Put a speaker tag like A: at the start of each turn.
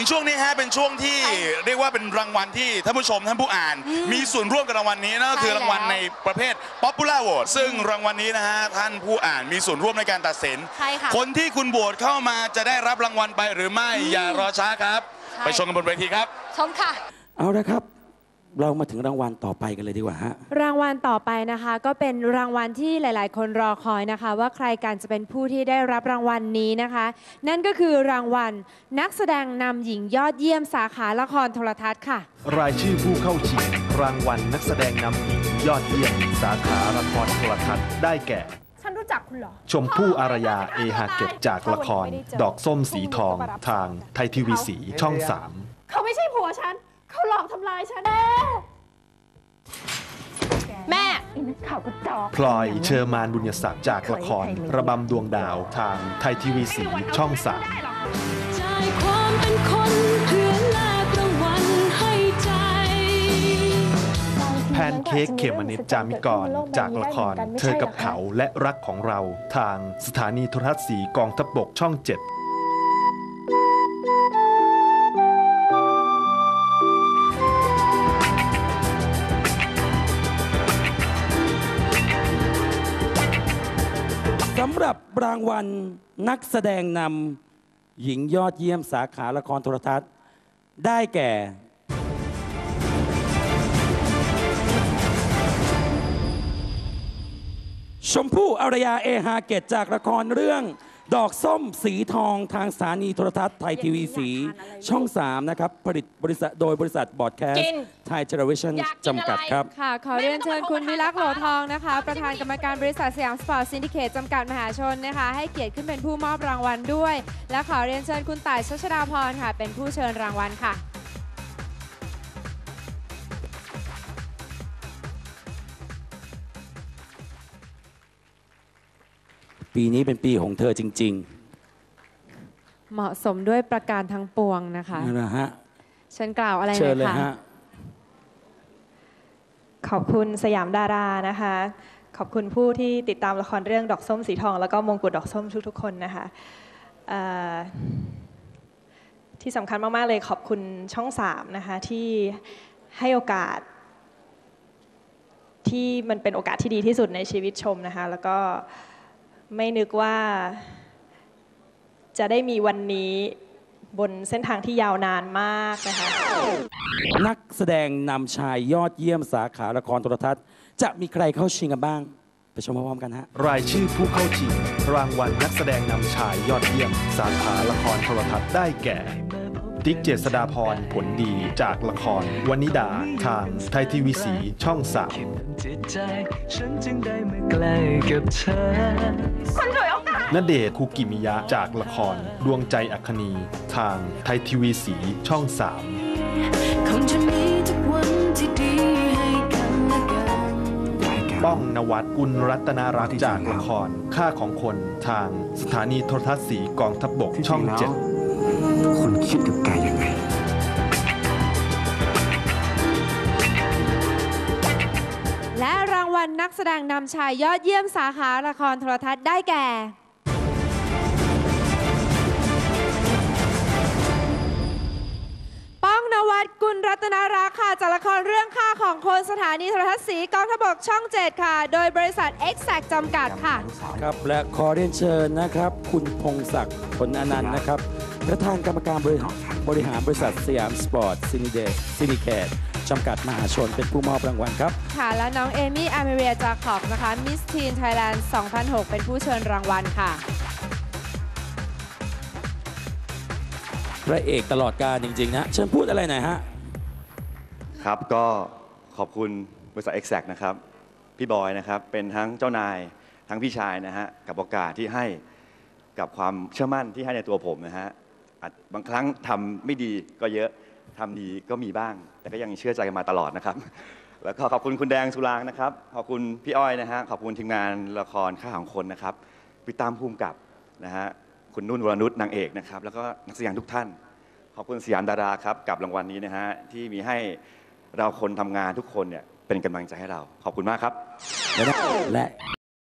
A: ช่วงนี้ฮะเป็นช่วงที่เรียกว่าเป็นรางวัลที่ท่านผู้ชมท่านผู้อ่านมีส่วนร่วมกับรางวัลนี้นั่นก็คือรางวัลในประเภท Popular Vote ซึ่งรางวัลนี้นะฮะท่านผู้อ่านมีส่วนร่วมในการตัดสินคนที่คุณโหวตเข้ามาจะได้รับรางวัลไปหรือไม่อย่ารอช้าครับไปชมกันบนเวทีครับ
B: ชมค่ะ
C: เอาละครับเรามาถึงรางวัลต่อไปกันเลยดีกว่าฮะ
D: รางวัลต่อไปนะคะก็เป็นรางวัลที่หลายๆ คนรอคอยนะคะว่าใครกันจะเป็นผู้ที่ได้รับรางวัลนี้นะคะ นั่นก็คือรางวัลนักแสดงนำหญิงยอดเยี่ยมสาขาละครโทรทัศน์ค่ะ
E: รายชื่อผู้เข้าชิงรางวัลนักแสดงนำหญิงยอดเยี่ยมสาขาละครโทรทัศน์ได้แก่
B: ฉันรู้จักคุณเหรอ
E: ชมพู่อารยาเอฮาเก็บจากละครดอกส้มสีทองทางไทยทีวีสีช่อง 3
B: เขาไม่ใช่ผัวฉันเขาหลอกทำลายฉันแม่ข่าวกระจอก
E: พลอยเชอร์มานบุญยศักดิ์จากละครระบำดวงดาวทางไทยทีวีสีช่อง 3แพนเค้กเขมนิดจามิกรจากละครเธอกับเขาและรักของเราทางสถานีโทรทัศน์สีกองทัพบกช่อง 7
C: สำหรับรางวัลนักแสดงนำหญิงยอดเยี่ยมสาขาละครโทรทัศน์ได้แก่ชมพู่อารยาเอฮาเกตจากละครเรื่องดอกส้มสีทองทางสถานีโทรทัศน์ไทยทีวีสีช่อง 3นะครับผลิตบริษัทโดยบริษัทบอร์ดแคสต์ไทยเทเลวิชั่นจำกัดครับ
D: ค่ะขอเรียนเชิญคุณวิลักษณ์โหลทองนะคะประธานกรรมการบริษัทสยามสปอร์ตซินดิเคตจำกัดมหาชนนะคะให้เกียรติขึ้นเป็นผู้มอบรางวัลด้วยและขอเรียนเชิญคุณต่ายชัชดาพรค่ะเป็นผู้เชิญรางวัลค่ะ
C: ปีนี้เป็นปีของเธอจริง
D: ๆเหมาะสมด้วยประการทั้งปวงนะคะ
C: นะฮะ
D: เชิญกล่าวอะไร
C: เลยค่ะ
F: ขอบคุณสยามดารานะคะขอบคุณผู้ที่ติดตามละครเรื่องดอกส้มสีทองแล้วก็มงกุฎดอกส้มทุกๆคนนะคะที่สำคัญมากๆเลยขอบคุณช่อง 3นะคะที่ให้โอกาสที่มันเป็นโอกาสที่ดีที่สุดในชีวิตชมนะคะแล้วก็ไม่นึกว่าจะได้มีวันนี้บนเส้นทางที่ยาวนานมากนะคะ
C: นักแสดงนำชายยอดเยี่ยมสาขาละครโทรทัศน์จะมีใครเข้าชิงกันบ้างไปชมพร้อมกันฮะ
E: รายชื่อผู้เข้าชิงรางวัลนักแสดงนำชายยอดเยี่ยมสาขาละครโทรทัศน์ได้แก่ติ๊กเจษฎาพรผลดีจากละครวนิดาทางไทยทีวีสีช่อง 3ณเดชน์ คุกิมิยะจากละครดวงใจอัคนีทางไทยทีวีสีช่อง 3ป้องนวัด กุลรัตนารักษ์จากละครค่าของคนทางสถานีโทรทัศน์สีกองทัพบกช่อง 7
G: คุณคิดกับแกยังไง
D: และรางวัลนักแสดงนำชายยอดเยี่ยมสาขาละครโทรทัศน์ได้แก่ป้องนวัด กุลรัตนารักษ์ค่ะจากละครเรื่องค่าของคนสถานีโทรทัศน์สีกองทัพบกช่อง 7ค่ะโดยบริษัท Exact จำกัดค่ะ
C: ครับและขอเรียนเชิญนะครับคุณพงศักดิ์ผลอนันต์นะครับประธานกรรมการบริหารบริษัทสยามสปอร์ตซินิเคตจำกัดมหาชนเป็นผู้มอบรางวัลครับ
D: ค่ะและน้องเอมี่อามิเรียจาคอบนะคะมิสทีนไทยแลนด์ 2006 เป็นผู้เชิญรางวัลค่ะ
C: พระเอกตลอดกาลจริงๆนะเชิญพูดอะไรหน่อยฮะ
H: ครับก็ขอบคุณบริษัท Exact นะครับพี่บอยนะครับเป็นทั้งเจ้านายทั้งพี่ชายนะฮะกับโอกาสที่ให้กับความเชื่อมั่นที่ให้ในตัวผมนะฮะบางครั้งทำไม่ดีก็เยอะทำดีก็มีบ้างแต่ก็ยังเชื่อใจกันมาตลอดนะครับแล้วก็ขอบคุณคุณแดงสุรางค์นะครับขอบคุณพี่อ้อยนะฮะขอบคุณทีมงานละครค่าของคนนะครับพี่ตั้มภูมิกับนะฮะคุณนุ่นวรนุชนางเอกนะครับแล้วก็นักแสดงทุกท่านขอบคุณสยามดาราครับกับรางวัลนี้นะฮะที่มีให้เราคนทำงานทุกคนเนี่ยเป็นกำลังใจให้เราขอบคุณมากครับ
C: และ